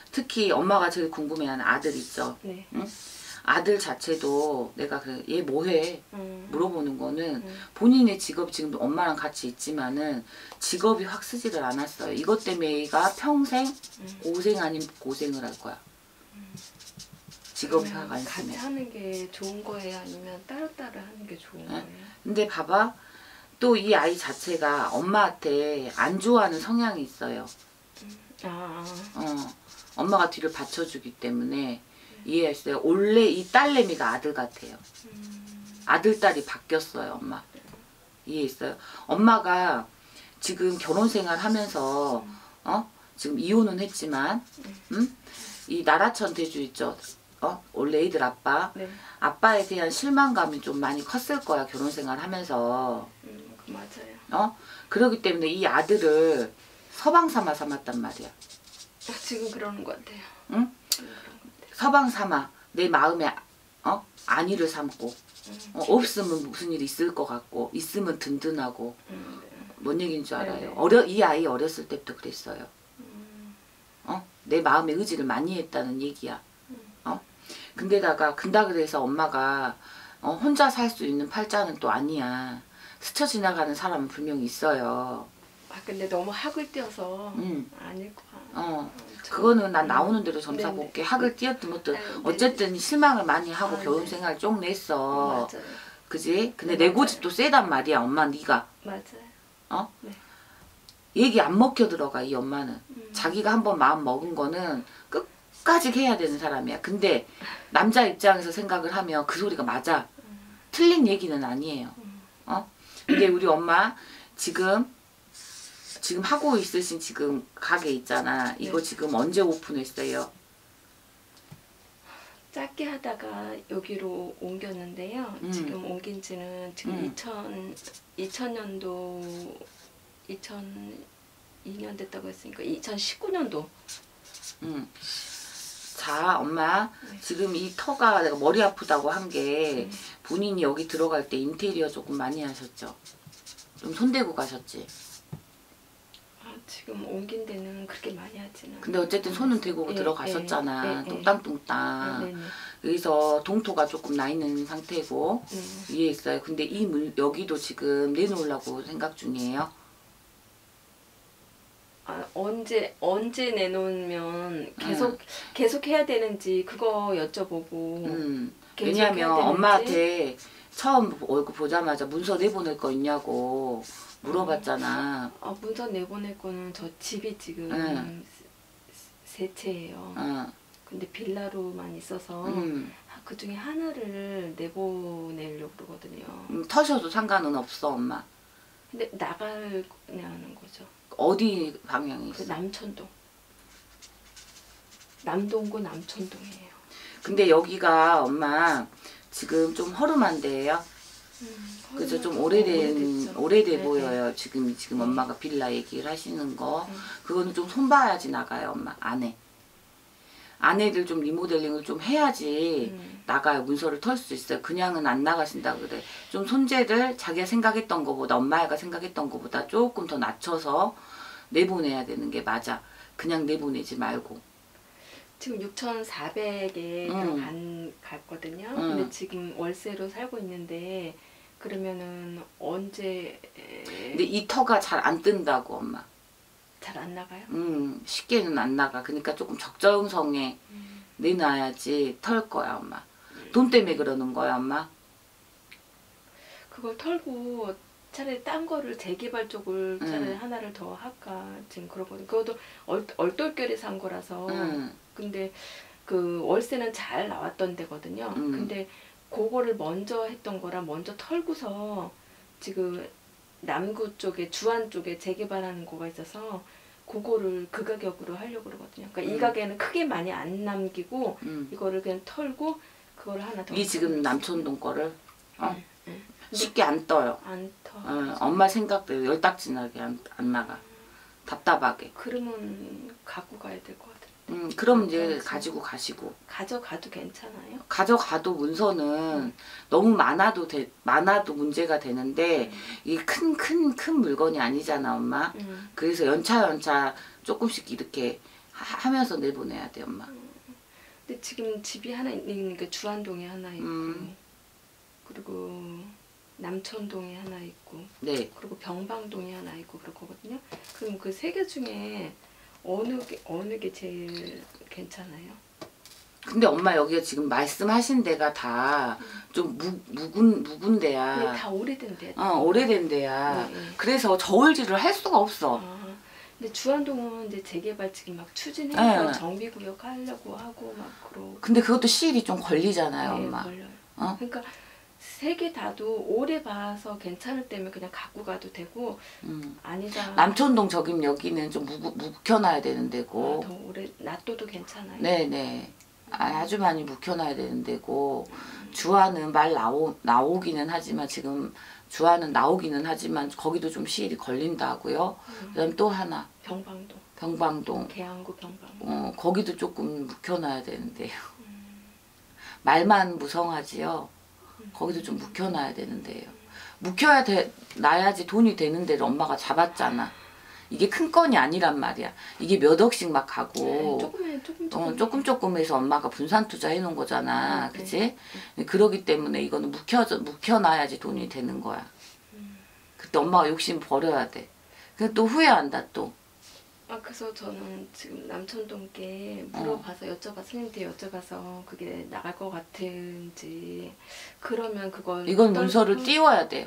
특히 엄마가 제일 궁금해하는 아들 있죠. 네. 응? 아들 자체도 내가 얘 뭐해? 물어보는 거는 본인의 직업이 지금 엄마랑 같이 있지만은 직업이 확 쓰지를 않았어요. 이것 때문에 얘가 평생 고생 아닌 고생을 할 거야. 직업이 확 안 쓰면. 같이 하는 게 좋은 거예요? 아니면 따로따로 하는 게 좋은 거예요? 근데 봐봐. 또 이 아이 자체가 엄마한테 안 좋아하는 성향이 있어요. 엄마가 뒤를 받쳐주기 때문에 이해했어요. 원래 이 딸내미가 아들 같아요. 아들, 딸이 바뀌었어요, 엄마. 이해했어요? 엄마가 지금 결혼 생활 하면서, 지금 이혼은 했지만, 이 나라천 대주 있죠? 원래 애들 아빠. 네. 아빠에 대한 실망감이 좀 많이 컸을 거야, 결혼 생활 하면서. 맞아요. 그러기 때문에 이 아들을 서방 삼았단 말이야. 지금 그러는 것 같아요. 응? 서방 삼아 내 마음에 안위를 삼고 없으면 무슨 일이 있을 것 같고 있으면 든든하고 뭔 얘기인 줄 알아요? 이 아이 어렸을 때부터 그랬어요. 내 마음의 의지를 많이 했다는 얘기야. 근데다가 근다 그래서 엄마가 혼자 살 수 있는 팔자는 또 아니야. 스쳐 지나가는 사람은 분명히 있어요. 근데 너무 학을 띄어서 아닐 거야. 그거는 난 나오는 대로 점사 볼게. 학을 띄었든 뭐든 어쨌든 실망을 많이 하고 결혼 생활 쪽 냈어. 맞아요. 그지? 근데 내 고집도 세단 말이야. 엄마 네가. 맞아요. 네. 얘기 안 먹혀 들어가 이 엄마는. 자기가 한번 마음 먹은 거는 끝까지 해야 되는 사람이야. 근데 남자 입장에서 생각을 하면 그 소리가 맞아. 틀린 얘기는 아니에요. 근데 우리 엄마 지금 하고 있으신 지금 가게 있잖아. 이거 지금 언제 오픈했어요? 짧게 하다가 여기로 옮겼는데요. 지금 옮긴 지는 지금 2000년도 2002년 됐다고 했으니까 2019년도. 자, 엄마 지금 이 터가 내가 머리 아프다고 한 게 본인이 여기 들어갈 때 인테리어 조금 많이 하셨죠? 좀 손대고 가셨지? 지금 옮긴 데는 그렇게 많이 하지는. 근데 어쨌든 손은 대고 들어가셨잖아. 뚱땅뚱땅. 그래서 동토가 조금 나 있는 상태고 이해했어요. 근데 여기도 지금 내놓으려고 생각 중이에요. 언제 내놓으면 계속 해야 되는지 그거 여쭤보고. 왜냐면 엄마한테 처음 얼굴 보자마자 문서 내보낼 거 있냐고 물어봤잖아. 문서 내보낼 거는 저 집이 지금 세 채예요. 근데 빌라로만 있어서 그 중에 하나를 내보내려고 그러거든요. 터셔도 상관은 없어, 엄마. 근데 나가냐는 거죠. 어디 방향이 있어? 남천동. 남동구 남천동이에요. 근데 여기가 엄마 지금 좀 허름한데요. 그죠? 좀 오래돼 보여요. 지금 엄마가 빌라 얘기를 하시는 거. 그거는 좀 손봐야지 나가요, 엄마. 아내들 좀 리모델링을 좀 해야지 나가요. 문서를 털 수 있어요. 그냥은 안 나가신다 그래. 좀 손재를 자기가 생각했던 거보다 엄마가 생각했던 거보다 조금 더 낮춰서 내보내야 되는 게 맞아. 그냥 내보내지 말고. 지금 6,400에 갔거든요. 근데 지금 월세로 살고 있는데 그러면은 언제? 근데 이 터가 잘 안 뜬다고, 엄마. 잘 안 나가요? 쉽게는 안 나가. 그러니까 조금 적정성에 내놔야지 털 거야, 엄마. 돈 때문에 그러는 거야, 엄마. 그걸 털고 차라리 딴 거를 재개발 쪽을 차라리 하나를 더 할까 지금 그러거든요. 그것도 얼떨결에 산 거라서. 근데 그 월세는 잘 나왔던 데거든요. 근데 그거를 먼저 했던 거라 먼저 털고서 지금 남구 쪽에 주안 쪽에 재개발하는 거가 있어서 그거를 그 가격으로 하려고 그러거든요. 그러니까 이 가게는 크게 많이 안 남기고 이거를 그냥 털고 그걸 하나 더. 이 지금 남천동 거를 쉽게 안 떠요. 안 터. 엄마 생각대로 열딱지나게 안 나가. 답답하게. 그러면 갖고 가야 될 것 같아요. 그럼 이제 가지고 가시고. 가져가도 괜찮아요? 가져가도 문서는 너무 많아도 문제가 되는데 이게 큰 물건이 아니잖아, 엄마. 그래서 연차 조금씩 이렇게 하면서 내보내야 돼 엄마. 근데 지금 집이 하나 있는 게 주안동에 하나 있고 그리고 남천동에 하나 있고 네. 그리고 병방동에 하나 있고 그렇거든요. 그럼 그 세 개 중에 어느 게 제일 괜찮아요? 근데 엄마 여기가 지금 말씀하신 데가 다 좀 묵은 데야. 근데 다 오래된 데야. 오래된 데야. 네, 네. 그래서 저울질을 할 수가 없어. 근데 주안동은 이제 재개발 지금 막 추진해서 네. 정비구역 하려고 하고 막 그러고. 근데 그것도 시일이 좀 걸리잖아요, 네, 엄마. 걸려요. 어? 그러니까 세 개 다도 오래 봐서 괜찮을 때면 그냥 갖고 가도 되고 아니다. 남천동 저긴 여기는 좀 묵혀놔야 되는 데고. 더 오래 놔둬도 괜찮아요. 네네. 아주 많이 묵혀놔야 되는 데고. 주안은 말 나오기는 하지만 지금 주안은 나오기는 하지만 거기도 좀 시일이 걸린다고요. 그다음 또 하나. 병방동. 계양구 병방동. 거기도 조금 묵혀놔야 되는데요. 말만 무성하지요. 거기도 좀 묵혀놔야 되는데요. 묵혀놔야지 돈이 되는 데를 엄마가 잡았잖아. 이게 큰 건이 아니란 말이야. 이게 몇 억씩 막 가고 조금 해서 엄마가 분산 투자해 놓은 거잖아. 그치? 그러기 때문에 이거는 묵혀놔야지 돈이 되는 거야. 그때 엄마가 욕심 버려야 돼. 근데 또 후회한다 또. 그래서 저는 지금 남천동께 물어봐서 여쭤봐 스님한테 여쭤봐서 그게 나갈 것 같은지 그러면 그걸 이건 문서를 띄워야 돼요.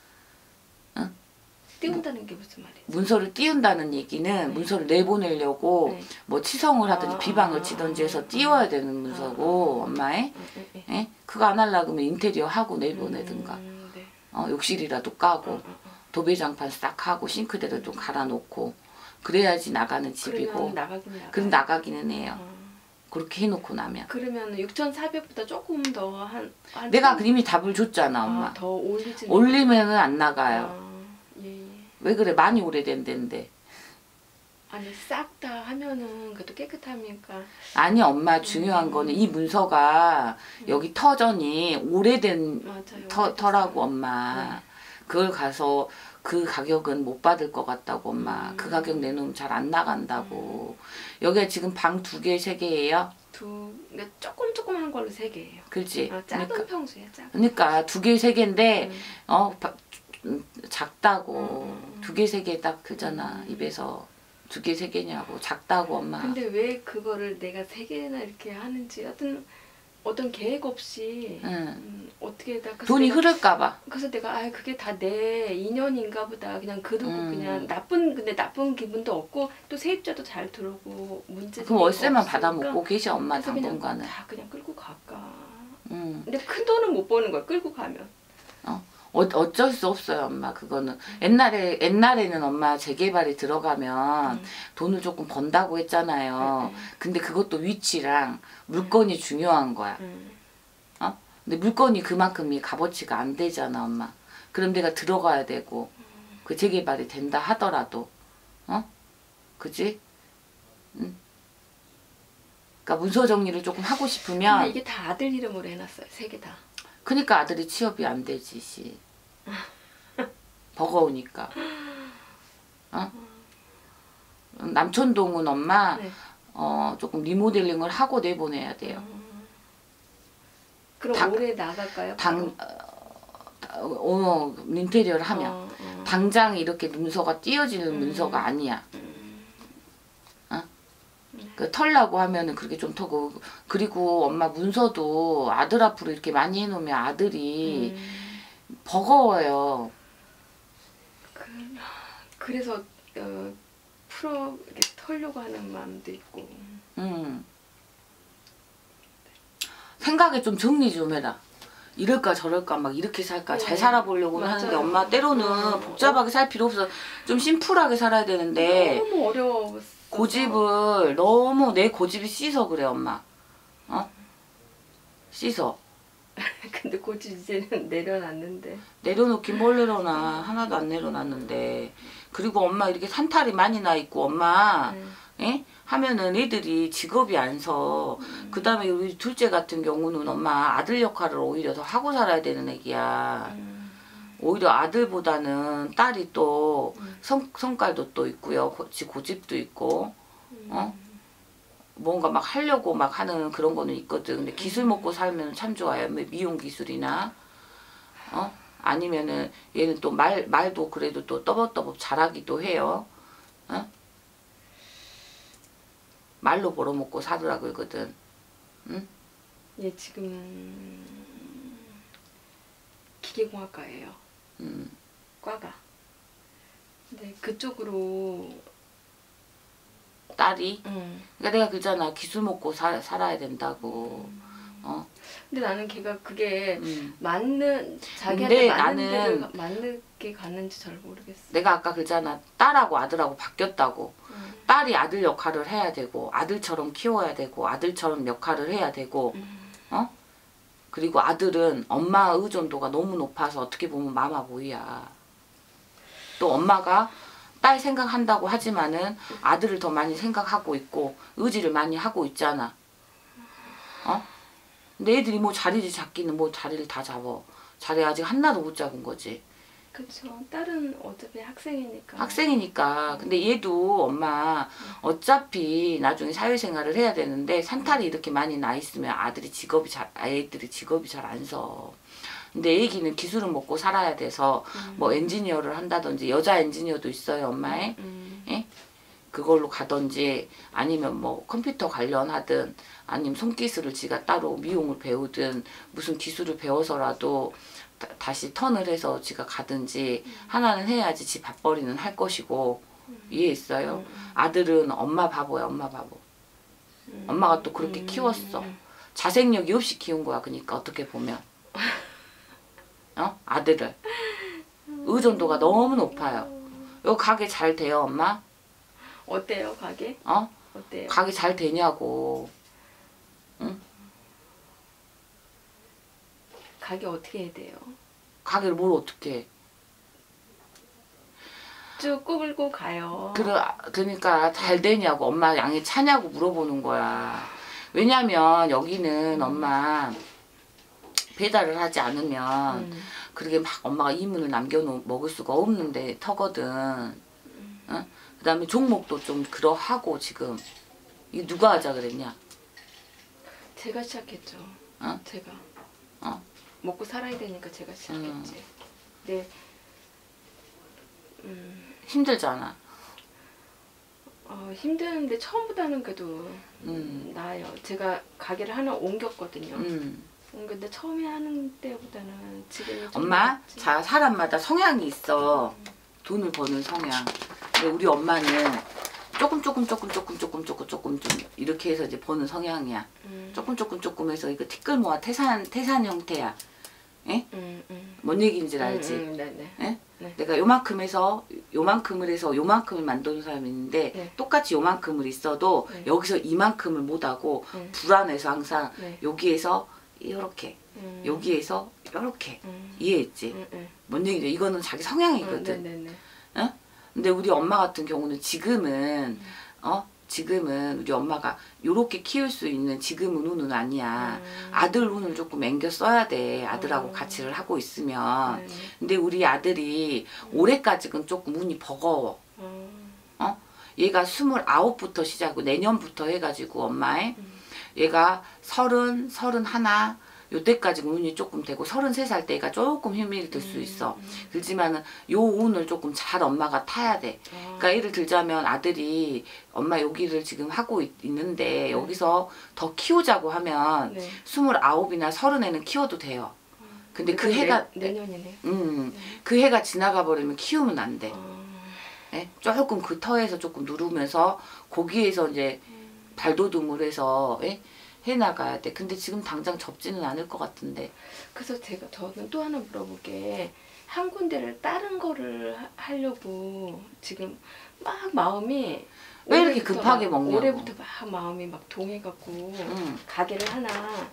띄운다는 게 무슨 말이에요? 문서를 띄운다는 얘기는 문서를 내보내려고 뭐 치성을 하든지 비방을 치든지 해서 띄워야 되는 문서고 엄마의 예? 그거 안 하려고 하면 인테리어 하고 내보내든가 욕실이라도 까고 도배장판 싹 하고 싱크대를 좀 갈아놓고 그래야지 나가는 집이고 그럼 나가기는 해요. 그렇게 해놓고 나면 그러면 6,400보다 조금 더 한 내가 이미 답을 줬잖아 엄마. 더 올리면은 안 나가요. 예. 왜 그래? 많이 오래된 데인데. 아니 싹 다 하면은 그래도 깨끗합니까? 아니 엄마 중요한 거는 이 문서가 여기 터전이 오래된 터라고 엄마. 그걸 가서 그 가격은 못 받을 것 같다고 엄마. 그 가격 내놓으면 잘 안 나간다고. 여기가 지금 방 2개, 3개예요? 조금 한 걸로 3개예요. 그렇지. 작은 그러니까, 평수야. 작은. 그러니까 2개, 3개인데 작다고. 2개, 3개 딱 그잖아. 입에서 2개, 3개냐고. 작다고 엄마. 근데 왜 그거를 내가 3개나 이렇게 하는지 어떤 계획 없이 어떻게 돈이 흐를까 봐. 그래서 내가 그게 다 내 인연인가 보다 그냥 그러고 그냥 나쁜 기분도 없고 또 세입자도 잘 들어오고 문제 그럼 월세만 받아 먹고 계셔 엄마 당분간은. 다 그냥 끌고 갈까. 근데 큰 돈은 못 버는 거야 끌고 가면. 어쩔 수 없어요 엄마 그거는. 옛날에는 엄마 재개발이 들어가면 돈을 조금 번다고 했잖아요. 근데 그것도 위치랑 물건이 중요한 거야. 근데 물건이 그만큼이 값어치가 안 되잖아 엄마. 그럼 내가 들어가야 되고 그 재개발이 된다 하더라도 그지? 그러니까 문서 정리를 조금 하고 싶으면 근데 이게 다 아들 이름으로 해놨어요 3개 다. 그러니까 아들이 취업이 안 되지 씨. 버거우니까. 남천동은 엄마 조금 리모델링을 하고 내보내야 돼요. 그럼 올해 나갈까요? 인테리어를 하면 당장 이렇게 문서가 띄어지는 문서가 아니야. 그 털라고 하면은 그렇게 좀 터고. 그리고 엄마 문서도 아들 앞으로 이렇게 많이 해놓으면 아들이 버거워요. 그래서 이렇게 털려고 하는 마음도 있고. 생각에 좀 정리 좀 해라. 이럴까 저럴까 막 이렇게 살까 잘 살아보려고 하는데 엄마 때로는 복잡하게 살 필요 없어. 좀 심플하게 살아야 되는데 너무 어려워. 고집을 너무 내 고집이 씻어 그래 엄마. 씻어. 근데 고집 이제는 내려놨는데. 내려놓긴 뭘 내려놔. 하나도 안 내려놨는데. 그리고 엄마 이렇게 산탈이 많이 나 있고 엄마 예? 하면은 애들이 직업이 안 서. 그 다음에 우리 둘째 같은 경우는 엄마 아들 역할을 오히려 더 하고 살아야 되는 애기야. 오히려 아들보다는 딸이 또 성깔도 또 있고요. 고집도 있고 뭔가 막 하려고 막 하는 그런 거는 있거든. 근데 기술 먹고 살면 참 좋아요. 뭐 미용 기술이나 아니면은 얘는 또 말도 그래도 또 떠벅떠벅 잘하기도 해요. 말로 벌어먹고 살으라 그러거든. 응? 얘 지금 기계공학과예요. 과가. 근데 그쪽으로 딸이? 그러니까 내가 그러잖아. 기술 먹고 살아야 된다고. 근데 나는 걔가 그게 근데 자기한테 맞는 데를 나는 맞게 갔는지 잘 모르겠어. 내가 아까 그러잖아. 딸하고 아들하고 바뀌었다고. 딸이 아들 역할을 해야 되고 아들처럼 키워야 되고 아들처럼 역할을 해야 되고 그리고 아들은 엄마 의존도가 너무 높아서 어떻게 보면 마마보이야. 또 엄마가 딸 생각한다고 하지만은 아들을 더 많이 생각하고 있고 의지를 많이 하고 있잖아. 근데 애들이 뭐 자리를 잡기는 뭐 자리를 다 잡아. 자리 아직 하나도 못 잡은 거지. 그쵸. 딸은 어차피 학생이니까. 학생이니까. 근데 얘도 엄마 어차피 나중에 사회생활을 해야 되는데 산탈이 이렇게 많이 나 있으면 애들이 직업이 잘 안 서. 근데 애기는 기술은 먹고 살아야 돼서 뭐 엔지니어를 한다든지 여자 엔지니어도 있어요 엄마에. 예? 그걸로 가든지 아니면 뭐 컴퓨터 관련하든 아니면 손기술을 지가 따로 미용을 배우든 무슨 기술을 배워서라도 다시 턴을 해서 지가 가든지 하나는 해야지 지 밥벌이는 할 것이고 이해했어요? 아들은 엄마 바보야 엄마 바보. 엄마가 또 그렇게 키웠어. 자생력이 없이 키운 거야. 그러니까 어떻게 보면 아들을 의존도가 너무 높아요. 요 가게 잘 돼요 엄마? 어때요 가게? 어때요? 가게 잘 되냐고. 응? 가게 어떻게 해야 돼요? 가게를 뭘 어떻게 해? 쭉 끌고 가요. 그러니까 잘 되냐고 엄마 양이 차냐고 물어보는 거야. 왜냐면 여기는 엄마 배달을 하지 않으면 그렇게 막 엄마가 이문을 남겨먹을 수가 없는데 터거든. 응? 그 다음에 종목도 좀 그러하고 지금 이거 누가 하자 그랬냐? 제가 시작했죠. 제가 먹고 살아야 되니까 제가 시작했지. 네. 힘들잖아. 힘드는데 처음보다는 그래도 나아요. 제가 가게를 하나 옮겼거든요. 근데 처음에 하는 때보다는 지금이 좀 엄마, 낫지. 자 사람마다 성향이 있어. 돈을 버는 성향. 근데 우리 엄마는 조금 좀 이렇게 해서 이제 버는 성향이야. 조금 해서 이거 티끌 모아 태산 형태야. 예? 뭔 얘기인지 알지? 네네. 예? 네. 내가 요만큼을 해서 요만큼을 만드는 사람이 있는데 네. 똑같이 요만큼을 있어도 네. 여기서 이만큼을 못하고 네. 불안해서 항상 네. 여기에서 이렇게 여기에서 이렇게 이해했지? 뭔 얘기죠? 이거는 자기 성향이거든. 네네네. 근데 우리 엄마 같은 경우는 지금은 우리 엄마가 요렇게 키울 수 있는 지금은 운은 아니야. 아들 운을 조금 앵겨 써야 돼. 아들하고 같이를 하고 있으면. 근데 우리 아들이 올해까지는 조금 운이 버거워. 얘가 29부터 시작하고 내년부터 해가지고 엄마의 얘가 30, 31 요때까지 운이 조금 되고 33살 때가 조금 힘이 들 수 있어. 그렇지만은 요 운을 조금 잘 엄마가 타야 돼. 그러니까 예를 들자면 아들이 엄마 여기를 지금 하고 있는데 여기서 더 키우자고 하면 29이나 30에는 키워도 돼요. 근데 그 해가 내년이네. 그 해가 지나가 버리면 키우면 안 돼. 예? 조금 그 터에서 조금 누르면서 거기에서 이제 발돋움을 해서 해나가야 돼. 근데 지금 당장 접지는 않을 것 같은데. 그래서 저는 또 하나 물어볼게. 한 군데를 다른 거를 하려고 지금 막 마음이 왜 이렇게 급하게 먹냐고. 올해부터 막 마음이 막 동해갖고 가게를 하나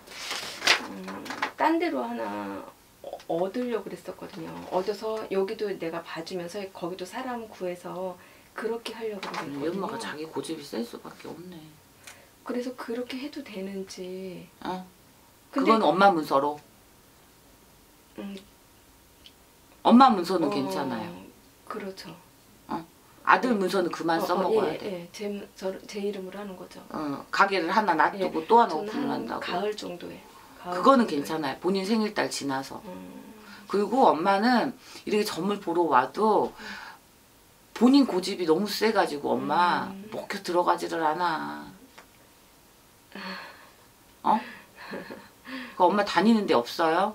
딴 데로 하나 얻으려고 그랬었거든요. 얻어서 여기도 내가 봐주면서 거기도 사람 구해서 그렇게 하려고 그랬거든요. 이 엄마가 자기 고집이 센 수밖에 없네. 그래서 그렇게 해도 되는지. 그건 엄마 문서로. 엄마 문서는 괜찮아요. 그렇죠. 아들 문서는 그만 써먹어야 예, 돼. 예. 제 이름으로 하는 거죠. 가게를 하나 놔두고 또 하나 저는 오픈을 한 한다고. 가을 정도에. 그거는 괜찮아요. 본인 생일달 지나서. 그리고 엄마는 이렇게 점을 보러 와도 본인 고집이 너무 세가지고 엄마 먹혀 들어가지를 않아. 그 엄마 다니는 데 없어요?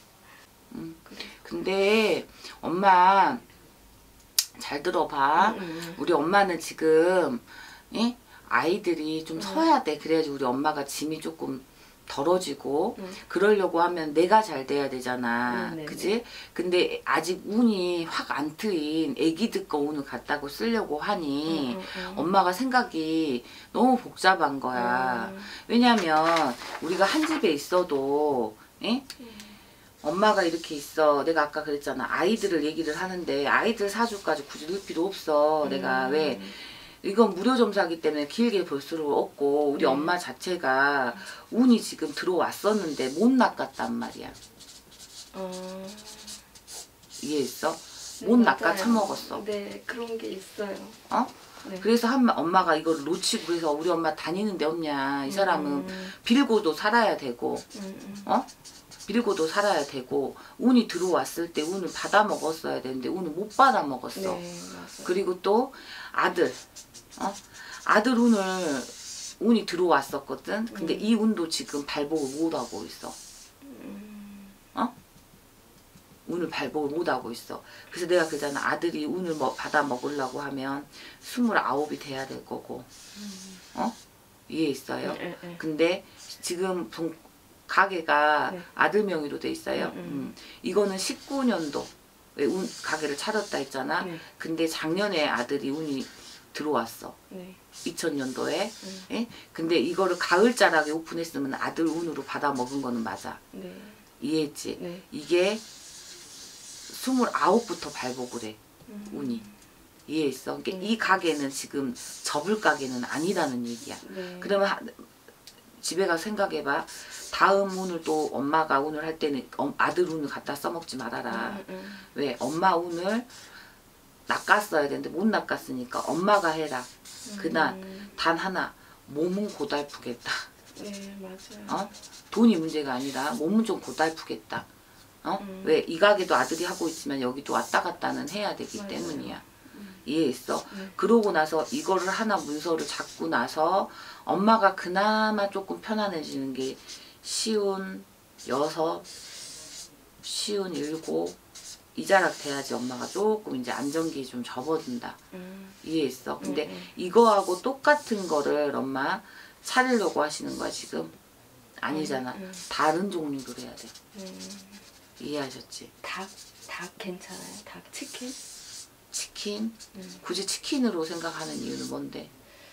근데 엄마 잘 들어봐. 우리 엄마는 지금 아이들이 좀 서야 돼. 그래야지 우리 엄마가 짐이 조금 덜어지고 그러려고 하면 내가 잘 돼야 되잖아. 그지? 근데 아직 운이 확 안 트인 애기들 거 운을 갖다고 쓰려고 하니 엄마가 생각이 너무 복잡한 거야. 왜냐면 우리가 한 집에 있어도 엄마가 이렇게 있어. 내가 아까 그랬잖아. 아이들을 얘기를 하는데 아이들 사주까지 굳이 넣을 필요 없어. 내가 왜 이건 무료 점사기 때문에 길게 볼 수는 없고 우리 엄마 자체가 운이 지금 들어왔었는데 못 낚았단 말이야. 이해했어? 못 낚아 처먹었어. 네, 그런 게 있어요. 네. 그래서 엄마가 이걸 놓치고 그래서 우리 엄마 다니는 데 없냐. 이 사람은 빌고도 살아야 되고 빌고도 살아야 되고 운이 들어왔을 때 운을 받아 먹었어야 되는데 운을 못 받아 먹었어. 네, 그리고 또 아들 아들 운이 들어왔었거든. 근데 이 운도 지금 발복을 못 하고 있어. 운을 발복을 못 하고 있어. 그래서 내가 그러잖아. 아들이 운을 받아 먹으려고 하면 29이 돼야 될 거고. 이해했어요? 근데 지금 가게가 아들 명의로 돼 있어요. 이거는 19년도 가게를 차렸다 했잖아. 근데 작년에 아들이 운이 들어왔어. 2000년도에. 근데 이거를 가을자락에 오픈했으면 아들 운으로 받아 먹은 거는 맞아. 이해했지? 이게 29부터 발복을 해. 운이. 이해했어? 그러니까 이 가게는 지금 접을 가게는 아니라는 얘기야. 그러면 집에 가서 생각해봐. 다음 운을 또 엄마가 운을 할 때는 아들 운을 갖다 써먹지 말아라. 왜? 엄마 운을 낚았어야 되는데 못 낚았으니까 엄마가 해라. 그날 단 하나 몸은 고달프겠다. 네, 맞아요. 돈이 문제가 아니라 몸은 좀 고달프겠다. 왜? 이 가게도 아들이 하고 있지만 여기도 왔다 갔다는 해야 되기 맞아요. 때문이야. 이해했어? 그러고 나서 이거를 하나 문서를 잡고 나서 엄마가 그나마 조금 편안해지는 게 시운 6, 시운 7 이자락 돼야지 엄마가 조금 이제 안정기에 좀 접어든다. 이해했어? 근데 이거하고 똑같은 거를 엄마 차리려고 하시는 거야 지금? 아니잖아. 다른 종류로 해야 돼. 이해하셨지? 닭 괜찮아요? 닭 치킨? 치킨? 굳이 치킨으로 생각하는 이유는 뭔데?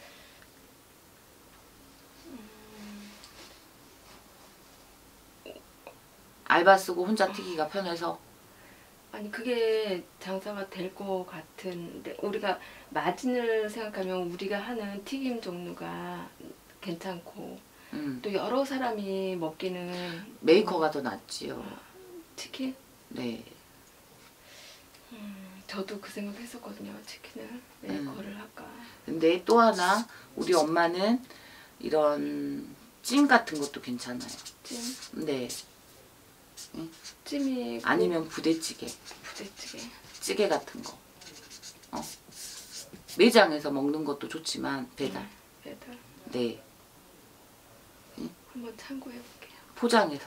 알바 쓰고 혼자 튀기가 편해서? 아니 그게 장사가 될 것 같은데 우리가 마진을 생각하면 우리가 하는 튀김 종류가 괜찮고 또 여러 사람이 먹기는 메이커가 더 낫지요. 치킨? 네. 저도 그 생각 했었거든요. 치킨을 메이커를 할까. 근데 또 하나 우리 엄마는 이런 찜 같은 것도 괜찮아요. 찜? 네. 찜이 아니면 부대찌개. 부대찌개. 찌개 같은 거. 매장에서 먹는 것도 좋지만 배달. 배달. 네. 한번 참고해 볼게요. 포장해서.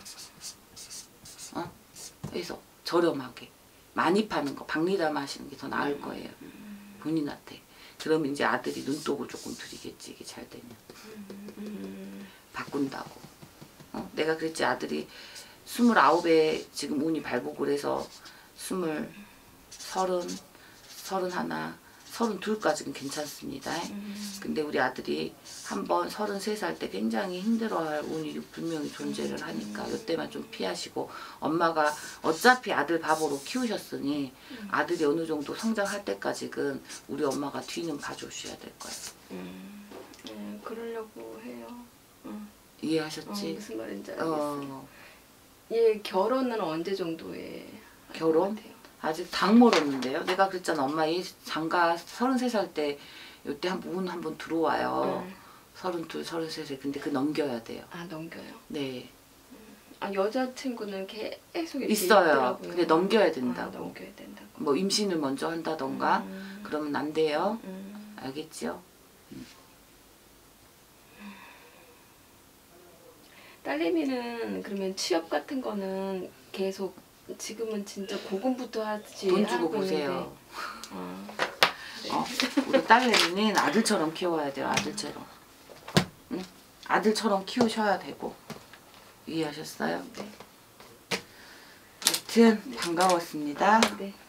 해서 저렴하게. 많이 파는 거 박리담 하시는 게 더 나을 거예요. 본인한테. 그러면 이제 아들이 눈독을 조금 들이겠지. 이게 잘 되면. 바꾼다고. 내가 그랬지. 아들이 29에 지금 운이 발복을 해서 30, 30, 31, 32까지는 괜찮습니다. 근데 우리 아들이 한번 33살 때 굉장히 힘들어할 운이 분명히 존재를 하니까 이때만 좀 피하시고 엄마가 어차피 아들 밥으로 키우셨으니 아들이 어느 정도 성장할 때까지는 우리 엄마가 뒤는 봐주셔야 될 거예요. 그러려고 해요. 이해하셨지? 무슨 말인지 알겠어요. 예, 결혼은 언제 정도에 결혼? 아직 당 멀었는데요. 내가 그랬잖아. 엄마 얘 장가 33살 때 이때 한 번 들어와요. 32, 33세. 근데 그 넘겨야 돼요. 아 넘겨요? 네. 아 여자친구는 계속 이렇게 있어요. 있더라고요. 근데 넘겨야 된다고. 아, 넘겨야 된다고. 뭐 임신을 먼저 한다던가 그러면 안 돼요. 알겠죠? 딸내미는 그러면 취업 같은 거는 계속 지금은 진짜 고군부터 하지 돈 주고 하고 보세요. 네. 우리 딸내미는 아들처럼 키워야 돼요. 아들처럼. 응? 아들처럼 키우셔야 되고. 이해하셨어요? 네. 여튼 반가웠습니다. 네.